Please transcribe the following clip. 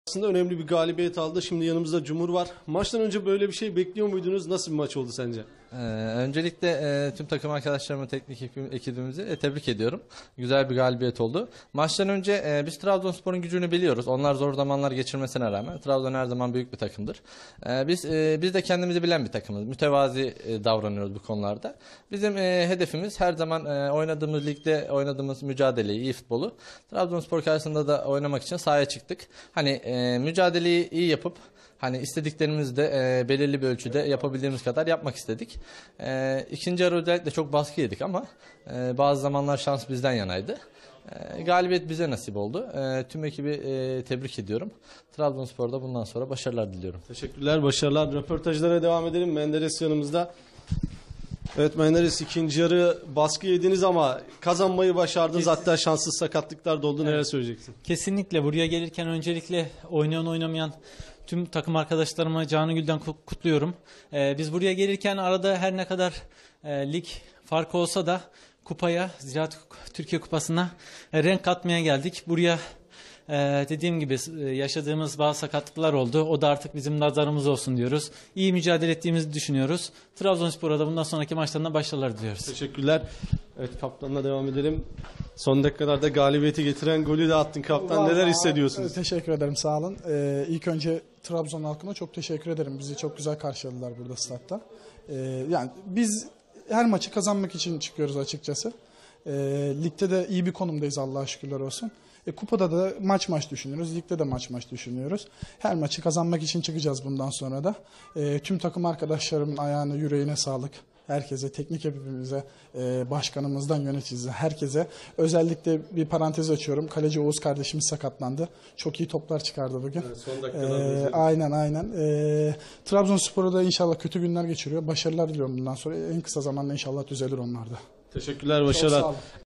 Aslında önemli bir galibiyet aldı. Şimdi yanımızda Cumhur var. Maçtan önce böyle bir şey bekliyor muydunuz? Nasıl bir maç oldu sence? Öncelikle tüm takım arkadaşlarımı, teknik ekibimizi tebrik ediyorum. Güzel bir galibiyet oldu. Maçtan önce biz Trabzonspor'un gücünü biliyoruz. Onlar zor zamanlar geçirmesine rağmen Trabzon her zaman büyük bir takımdır. Biz de kendimizi bilen bir takımız. Mütevazi davranıyoruz bu konularda. Bizim hedefimiz her zaman oynadığımız ligde oynadığımız mücadeleyi, iyi futbolu Trabzonspor karşısında da oynamak için sahaya çıktık. Hani mücadeleyi iyi yapıp hani istediklerimizi de belirli bir ölçüde yapabildiğimiz kadar yapmak istedik. İkinci yarı özellikle çok baskı yedik ama bazı zamanlar şans bizden yanaydı. Galibiyet bize nasip oldu. Tüm ekibi tebrik ediyorum. Trabzonspor'da bundan sonra başarılar diliyorum. Teşekkürler, başarılar. Röportajlara devam edelim. Menderes yanımızda. Evet Menderes, ikinci yarı baskı yediniz ama kazanmayı başardınız. Hatta şanssız sakatlıklar da oldu. Neler söyleyeceksin? Kesinlikle buraya gelirken öncelikle oynayan oynamayan tüm takım arkadaşlarıma canı gülden kutluyorum. Biz buraya gelirken arada her ne kadar lig farkı olsa da kupaya, Ziraat Türkiye Kupası'na renk katmaya geldik. Buraya dediğim gibi yaşadığımız bazı sakatlıklar oldu. O da artık bizim nazarımız olsun diyoruz. İyi mücadele ettiğimizi düşünüyoruz. Trabzonspor'a da bundan sonraki maçlarında başarılar diliyoruz. Teşekkürler. Evet, kaptanla devam edelim. Son dakikalarda galibiyeti getiren golü de attın kaptan. Vallahi, Neler hissediyorsunuz? Teşekkür ederim, sağ olun. İlk önce Trabzon halkına çok teşekkür ederim. Bizi çok güzel karşıladılar burada statta. Yani biz her maçı kazanmak için çıkıyoruz açıkçası. Ligde de iyi bir konumdayız, Allah'a şükürler olsun. Kupada da maç düşünüyoruz. Ligde de maç düşünüyoruz. Her maçı kazanmak için çıkacağız bundan sonra da. Tüm takım arkadaşlarımın ayağına, yüreğine sağlık. Herkese, teknik ekibimize, başkanımızdan yöneticimize, herkese. Özellikle bir parantez açıyorum. Kaleci Oğuz kardeşimiz sakatlandı. Çok iyi toplar çıkardı bugün. Evet, son dakikalarda. Aynen. Trabzonspor'a da inşallah kötü günler geçiriyor. Başarılar diliyorum bundan sonra. En kısa zamanda inşallah düzelir onlar da. Teşekkürler, Çok başarılar. sağ olun.